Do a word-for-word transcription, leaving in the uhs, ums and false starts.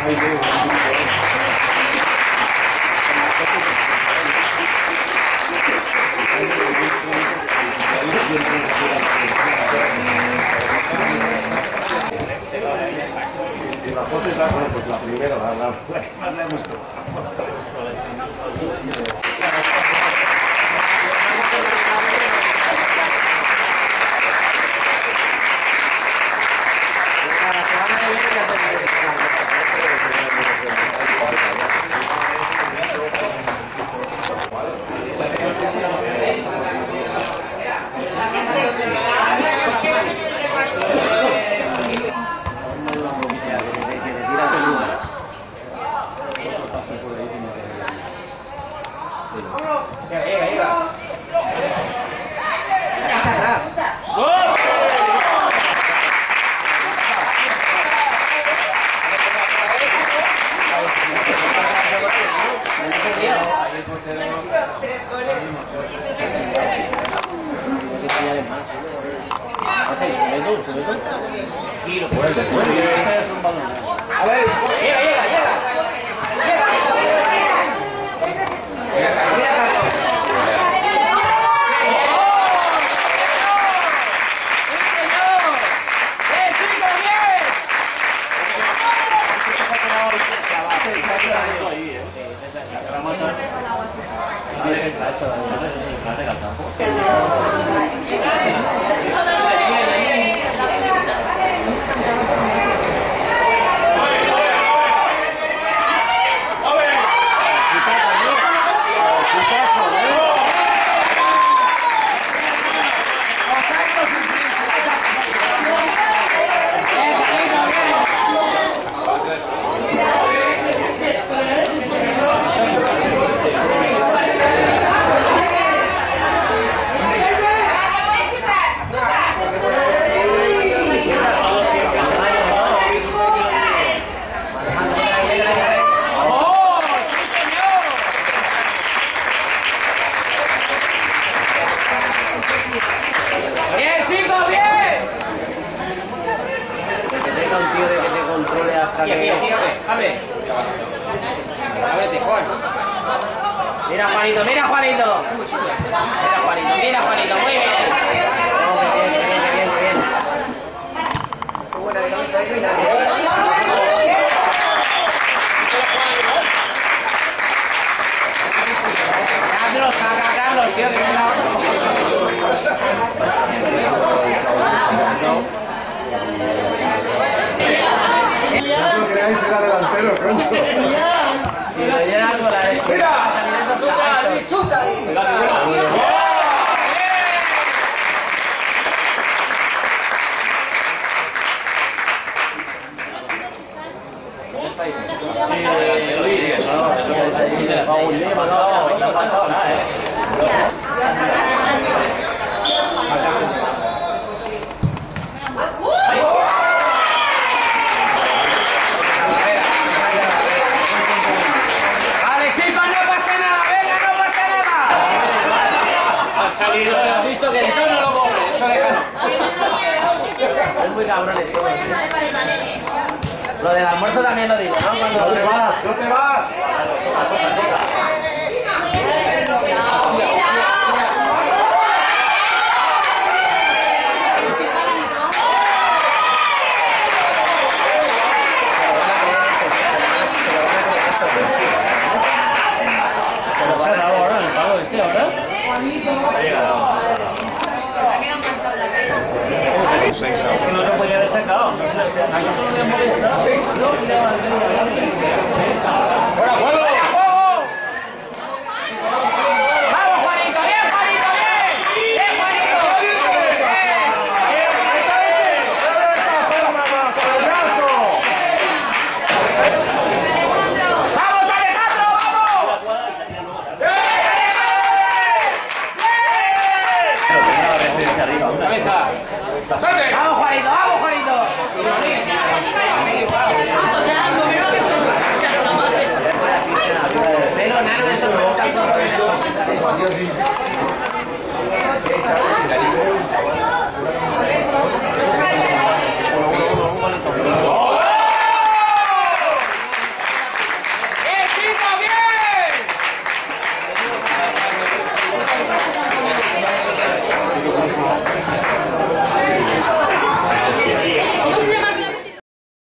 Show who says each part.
Speaker 1: La foto es la, bueno, pues la primera, la, la, la, la hemos A ver, llega, llega, llega. Mira Juanito, mira Juanito. Mira Juanito, mira Juanito, muy bien. Muy bien, muy bien, muy bien. Qué buena de cabeza, Carlos, saca Carlos, tío, que me la no creáis era delantero, coño.
Speaker 2: Si lo llega con la de...
Speaker 1: ¡Mira!
Speaker 2: ¡Chuta! ¡Chuta! ¿Has visto que eso no lo cobre? Eso déjalo. Es muy cabrón esto. Lo del almuerzo también lo digo, ¿no? Cuando...
Speaker 1: ¡No te vas! ¡No te vas!
Speaker 3: Es que no lo podía haber sacado. No sé, ¿a nosotros no le molesta?
Speaker 2: ¡Fuera, juego! ¡Vamos, Juanito! ¡Bien, Juanito! ¡Bien! ¡Bien, Juanito! ¡Vamos, Alejandro! ¡Vamos! ¡Vamos, Juanito! ¡Vamos, Juanito! Pero nada, eso me gusta todo.